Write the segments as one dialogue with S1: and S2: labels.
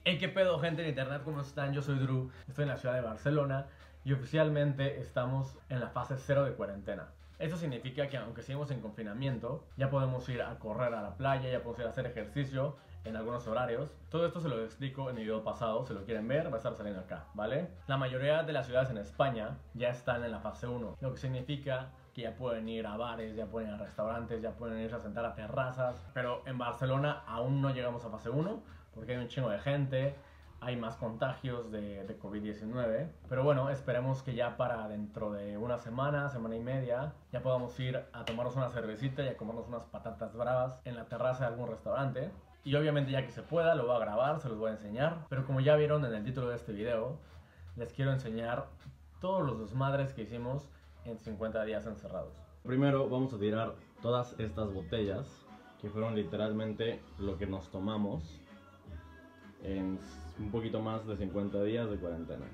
S1: Hey, qué pedo, gente de internet, ¿cómo están? Yo soy Drew, estoy en la ciudad de Barcelona y oficialmente estamos en la fase 0 de cuarentena. Eso significa que aunque seguimos en confinamiento, ya podemos ir a correr a la playa, ya podemos ir a hacer ejercicio en algunos horarios. Todo esto se lo explico en el video pasado, si lo quieren ver va a estar saliendo acá, ¿vale? La mayoría de las ciudades en España ya están en la fase 1, lo que significa que ya pueden ir a bares, ya pueden ir a restaurantes, ya pueden irse a sentar a terrazas. Pero en Barcelona aún no llegamos a fase 1 porque hay un chingo de gente, hay más contagios de COVID-19. Pero bueno, esperemos que ya para dentro de una semana, semana y media, ya podamos ir a tomarnos una cervecita y a comernos unas patatas bravas en la terraza de algún restaurante. Y obviamente ya que se pueda, lo voy a grabar, se los voy a enseñar. Pero como ya vieron en el título de este video, les quiero enseñar todos los desmadres que hicimos en 50 días encerrados. Primero vamos a tirar todas estas botellas, que fueron literalmente lo que nos tomamos en un poquito más de 50 días de cuarentena.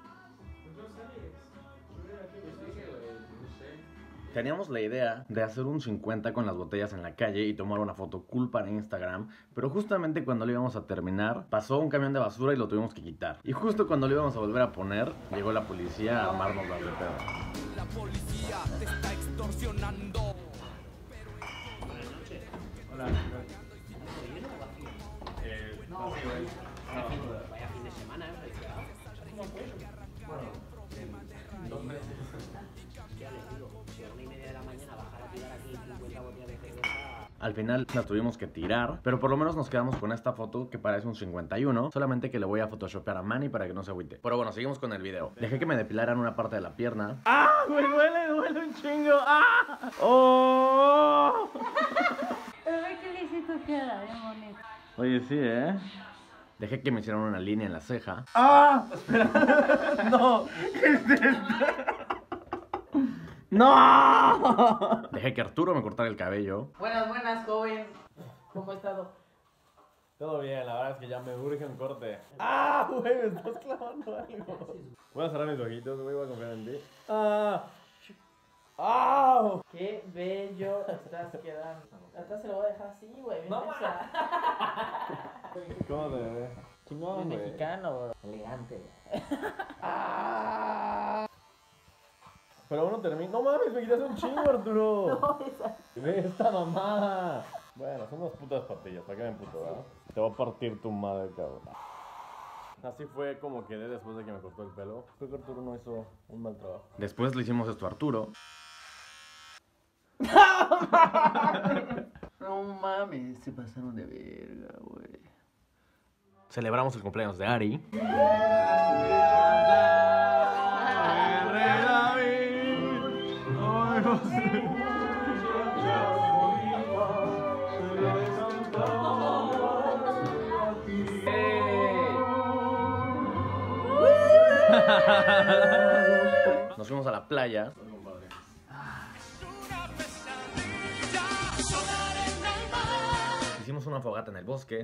S1: Teníamos la idea de hacer un 50 con las botellas en la calle y tomar una foto cool para Instagram, pero justamente cuando lo íbamos a terminar, pasó un camión de basura y lo tuvimos que quitar. Y justo cuando lo íbamos a volver a poner, llegó la policía a armarnos las de pedo.
S2: La policía te está extorsionando.
S1: Buenas noches. Hola.
S3: Vaya fin de semana,
S1: Bueno, 2 meses.
S3: Ya les digo, si a 1:30 de la mañana bajar a tirar aquí 50 botellas de cerveza.
S1: Al final la tuvimos que tirar, pero por lo menos nos quedamos con esta foto que parece un 51, solamente que le voy a photoshopear a Manny para que no se agüite. Pero bueno, seguimos con el video. Dejé que me depilaran una parte de la pierna. ¡Ah! ¡Me duele un chingo! ¡Ah! ¡Oh!
S4: Pero ve que le hice tu cara, bonito.
S1: Oye, sí, ¿eh? Dejé que me hicieran una línea en la ceja. ¡Ah! Espera. ¡No! ¿Qué es esto? ¡No! Dejé que Arturo me cortara el cabello.
S3: Buenas, joven. ¿Cómo ha estado?
S1: Todo bien, la verdad es que ya me urge un corte. ¡Ah, güey! Me estás clavando algo. Voy a cerrar mis ojitos, güey, voy a confiar en ti. ¡Ah! ¡Ah!
S3: Qué bello estás quedando. Atrás se lo voy a dejar así, güey.
S1: No, ¿Cómo te ves? Chingón, güey.
S3: Mexicano, bro. Elegante.
S1: ¡Ah! Pero uno termina. ¡No mames! Me quitas un chingo, Arturo.
S3: No, esa.
S1: Ve esta mamada. Bueno, son unas putas patillas, ¿para qué me emputo, verdad? Te voy a partir tu madre, cabrón. Así fue como quedé después de que me cortó el pelo. Creo que Arturo no hizo un mal trabajo. Después le hicimos esto a Arturo.
S3: No mames, se pasaron de verga, güey.
S1: Celebramos el cumpleaños de Ari. Nos fuimos a la playa. Hicimos una fogata en el bosque.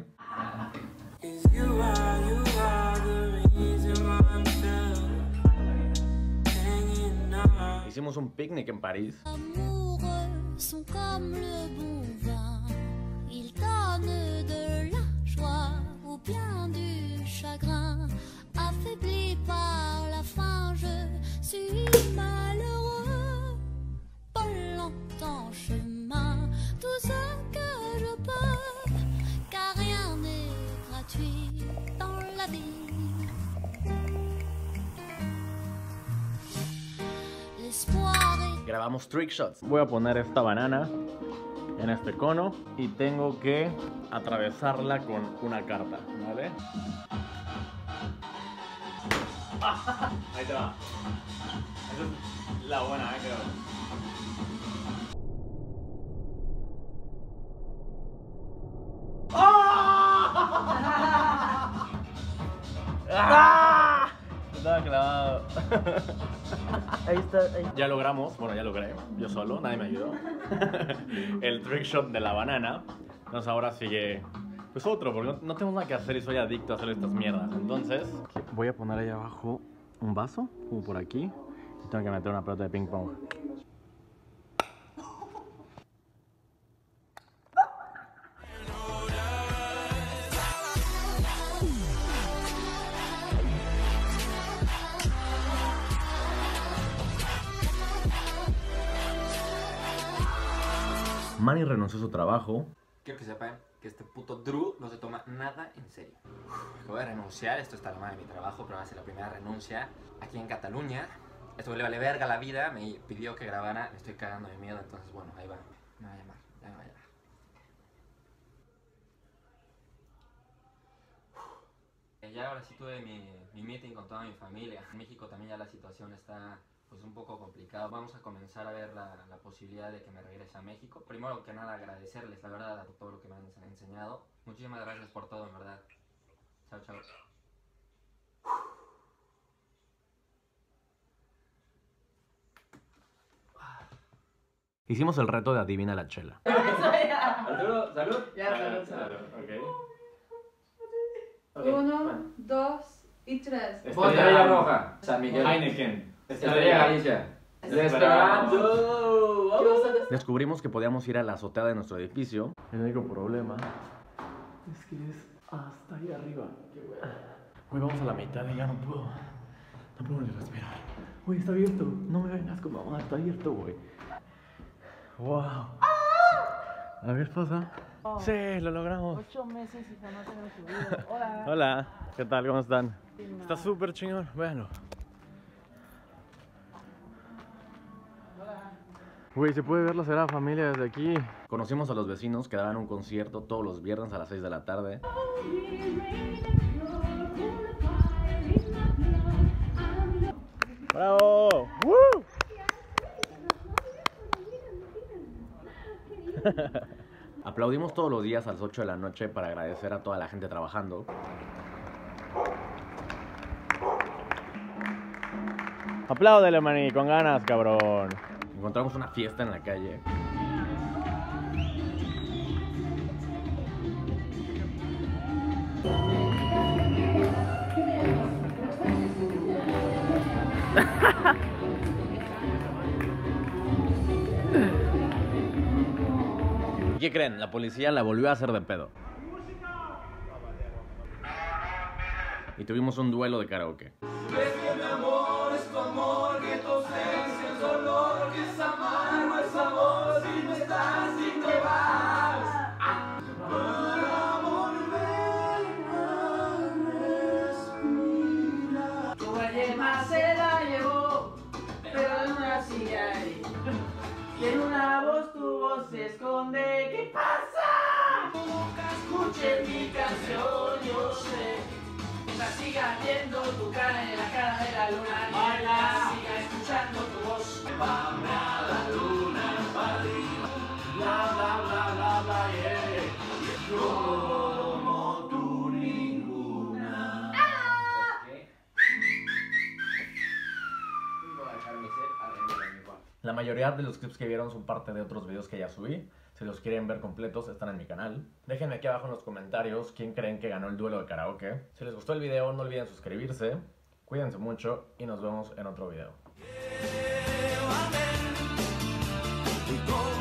S1: Hicimos un picnic en París.
S5: Amoureux sont comme le bon vin, ils donnent de la joie ou bien du chagrin. Affaibli par la faim, je suis malheureux. Pas longtemps chemin, tout ce que je peux, car rien n'est gratuit dans la vie.
S1: Grabamos trick shots. Voy a poner esta banana en este cono y tengo que atravesarla con una carta, ¿vale? Ahí te va. Esa es la buena, creo. ¡Ah! Estaba clavado.
S3: Ahí está, ahí.
S1: Ya logramos, bueno, ya logré, yo solo, nadie me ayudó. El trick shot de la banana. Entonces ahora sigue, pues otro, porque no tengo nada que hacer y soy adicto a hacer estas mierdas. Entonces voy a poner ahí abajo un vaso, como por aquí, y tengo que meter una pelota de ping pong. Manny renunció a su trabajo.
S6: Quiero que sepan que este puto Drew no se toma nada en serio. Voy a renunciar, esto está a la madre de mi trabajo, pero va a ser la primera renuncia aquí en Cataluña. Esto le vale verga la vida, me pidió que grabara, me estoy cagando de miedo, entonces bueno, ahí va. Me va a llamar, ya me va a llamar. Ya ahora sí tuve mi meeting con toda mi familia. En México también ya la situación está pues un poco complicada. Vamos a comenzar a ver la posibilidad de que me regrese a México. Primero que nada agradecerles la verdad por todo lo que me han enseñado. Muchísimas gracias por todo, en verdad. Chao, chao.
S1: Hicimos el reto de adivina la chela.
S6: Arturo, salud.
S7: Ya, salud.
S1: Ok.
S7: 1, 2 y 3.
S6: Botella roja. San Miguel.
S1: Heineken.
S6: Estrella Galicia. Desperado.
S1: Descubrimos que podíamos ir a la azotea de nuestro edificio. El único problema es que es hasta ahí arriba. Hoy vamos a la mitad y ya no puedo ni respirar. Uy, está abierto. No me vengas con mamá, está abierto, güey. Wow. A ver, pasa. Sí, lo logramos.
S4: 8 meses y jamás hemos subido. Hola.
S1: Hola, ¿qué tal? ¿Cómo están? Está súper chingón, véanlo. Güey, se puede ver la Sagrada Familia desde aquí. Conocimos a los vecinos que daban un concierto todos los viernes a las 6 de la tarde. ¡Bravo! ¡Woo! Aplaudimos todos los días a las 8 de la noche para agradecer a toda la gente trabajando. Apláudele, maní, con ganas, cabrón. Encontramos una fiesta en la calle. ¿Y qué creen? La policía la volvió a hacer de pedo. Y tuvimos un duelo de karaoke.
S4: Se la llevó, pero en una silla ahí. Y en una voz tu voz se esconde. ¿Qué pasa? Nunca escuches mi canción, yo sé. Mientras siga viendo tu cara en la cara de la luna. Mientras siga escuchando tu voz. Vamos a la luna, para arriba. Bla, bla, bla, bla, bla, yeah. Como tú ninguna.
S1: La mayoría de los clips que vieron son parte de otros videos que ya subí. Si los quieren ver completos, están en mi canal. Déjenme aquí abajo en los comentarios quién creen que ganó el duelo de karaoke. Si les gustó el video, no olviden suscribirse. Cuídense mucho y nos vemos en otro video.